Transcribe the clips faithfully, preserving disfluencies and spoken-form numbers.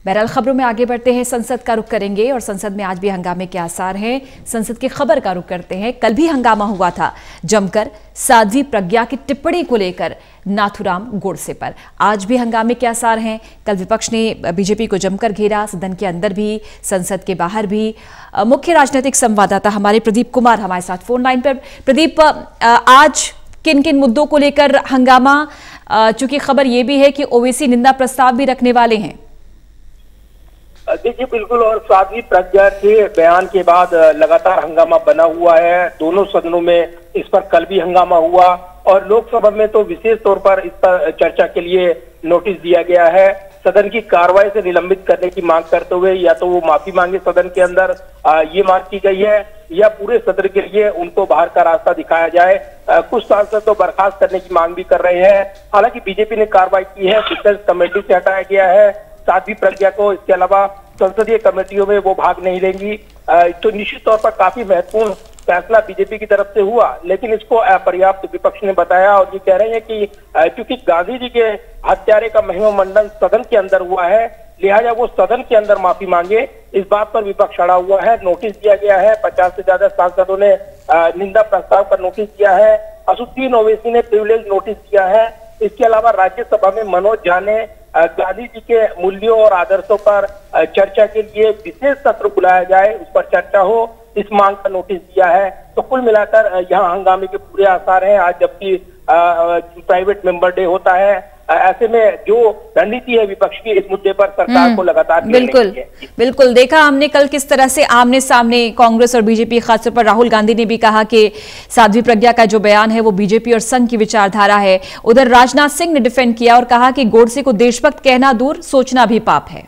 बहरहाल खबरों में आगे बढ़ते हैं, संसद का रुख करेंगे और संसद में आज भी हंगामे के आसार हैं। संसद की खबर का रुख करते हैं। कल भी हंगामा हुआ था जमकर साध्वी प्रज्ञा की टिप्पणी को लेकर नाथूराम गोडसे पर। आज भी हंगामे के आसार हैं। कल विपक्ष ने बीजेपी को जमकर घेरा, सदन के अंदर भी संसद के बाहर भी। मुख्य राजनीतिक संवाददाता हमारे प्रदीप कुमार हमारे साथ फोन लाइन पर। प्रदीप, आज किन किन मुद्दों को लेकर हंगामा, चूंकि खबर यह भी है कि ओवैसी निंदा प्रस्ताव भी रखने वाले हैं। देखिए, बिल्कुल, और साध्वी प्रज्ञा के बयान के बाद लगातार हंगामा बना हुआ है। दोनों सदनों में इस पर कल भी हंगामा हुआ और लोकसभा में तो विशेष तौर पर इस पर चर्चा के लिए नोटिस दिया गया है। सदन की कार्रवाई से निलंबित करने की मांग करते हुए या तो वो माफी मांगे सदन के अंदर, ये मांग की गई है, या पूरे सदन के लिए उनको बाहर का रास्ता दिखाया जाए। कुछ सांसद तो बर्खास्त करने की मांग भी कर रहे हैं। हालांकि बीजेपी ने कार्रवाई की है, डिफेंस कमेटी से हटाया गया है साध्वी प्रज्ञा को। इसके अलावा संसदीय कमेटियों में वो भाग नहीं लेंगी। तो निश्चित तौर पर काफी महत्वपूर्ण फैसला बीजेपी की तरफ से हुआ, लेकिन इसको अपर्याप्त विपक्ष ने बताया और ये कह रहे हैं कि क्योंकि गांधी जी के हत्यारे का महिमा मंडन सदन के अंदर हुआ है, लिहाजा वो सदन के अंदर माफी मांगे। इस बात पर विपक्ष अड़ा हुआ है। नोटिस दिया गया है। पचास से ज्यादा सांसदों ने निंदा प्रस्ताव पर नोटिस दिया है। असदुद्दीन ओवैसी ने प्रिविलेज नोटिस दिया है। इसके अलावा राज्यसभा में मनोज झा ने गांधी जी के मूल्यों और आदर्शों पर चर्चा के लिए विशेष सत्र बुलाया जाए, उस पर चर्चा हो, इस मांग का नोटिस दिया है। तो कुल मिलाकर यहाँ हंगामे के पूरे आसार हैं। आज जबकि प्राइवेट मेंबर डे होता है, ऐसे में जो रणनीति है विपक्ष की इस मुद्दे पर सरकार को लगातार बिल्कुल बिल्कुल देखा हमने कल किस तरह से आमने सामने कांग्रेस और बीजेपी, खासतौर पर राहुल गांधी ने भी कहा कि साध्वी प्रज्ञा का जो बयान है वो बीजेपी और संघ की विचारधारा है। उधर राजनाथ सिंह ने डिफेंड किया और कहा कि गोडसे को देशभक्त कहना दूर, सोचना भी पाप है।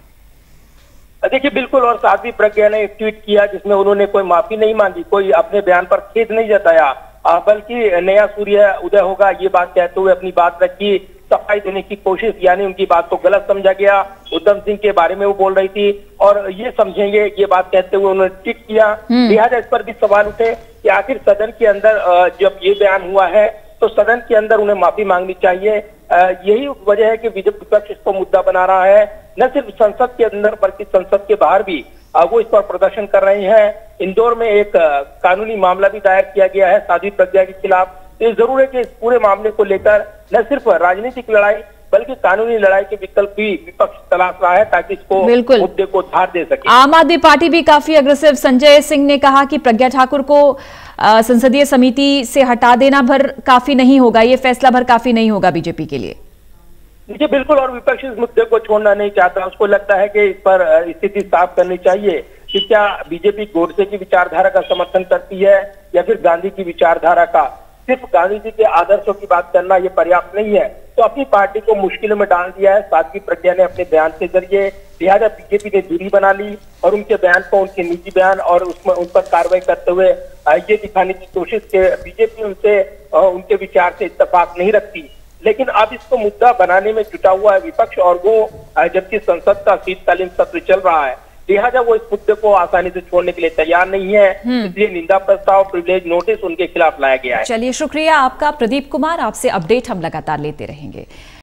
देखिए, बिल्कुल, और साध्वी प्रज्ञा ने एक ट्वीट किया जिसमें उन्होंने कोई माफी नहीं मांगी, कोई अपने बयान पर खेद नहीं जताया, बल्कि नया सूर्य उदय होगा ये बात कहते हुए अपनी बात रखी, सफाई देने की कोशिश, यानी उनकी बात को गलत समझा गया। उद्धम सिंह के बारे में वो बोल रही थी और ये समझेंगे ये बात कहते हुए उन्होंने ट्वीट किया। लिहाजा इस पर भी सवाल उठे कि आखिर सदन के अंदर जब ये बयान हुआ है तो सदन के अंदर उन्हें माफी मांगनी चाहिए। यही वजह है कि विपक्ष इसको मुद्दा बना रहा है। न सिर्फ संसद के अंदर बल्कि संसद के बाहर भी वो इस पर प्रदर्शन कर रहे हैं। इंदौर में एक कानूनी मामला भी दायर किया गया है साध्वी प्रज्ञा के खिलाफ। तो ये जरूर है कि इस पूरे मामले को लेकर न सिर्फ राजनीतिक लड़ाई बल्कि कानूनी लड़ाई के विकल्प भी विपक्ष तलाश रहा है ताकि इसको मुद्दे को धार दे सके। आम आदमी पार्टी भी काफी अग्रेसिव। संजय सिंह ने कहा कि प्रज्ञा ठाकुर को संसदीय समिति से हटा देना भर काफी नहीं होगा, ये फैसला भर काफी नहीं होगा बीजेपी के लिए। देखिए, बिल्कुल, और विपक्ष इस मुद्दे को छोड़ना नहीं चाहता। उसको लगता है कि इस पर स्थिति साफ करनी चाहिए कि क्या बीजेपी गोडसे की विचारधारा का समर्थन करती है या फिर गांधी की विचारधारा का। सिर्फ गांधी जी के आदर्शों की बात करना ये पर्याप्त नहीं है। तो अपनी पार्टी को मुश्किलों में डाल दिया है साध्वी प्रज्ञा ने अपने बयान के जरिए। लिहाजा बीजेपी ने दूरी बना ली और उनके बयान को, उनके निजी बयान और उसमें उन पर कार्रवाई करते हुए ये दिखाने की कोशिश की बीजेपी उनसे उनके विचार से इत्तेफाक नहीं रखती। लेकिन अब इसको मुद्दा बनाने में जुटा हुआ है विपक्ष, और वो जबकि संसद का शीतकालीन सत्र चल रहा है, लिहाजा वो इस मुद्दे को आसानी से छोड़ने के लिए तैयार नहीं है। इसलिए निंदा प्रस्ताव, प्रिविलेज नोटिस उनके खिलाफ लाया गया है। चलिए, शुक्रिया आपका प्रदीप कुमार। आपसे अपडेट हम लगातार लेते रहेंगे।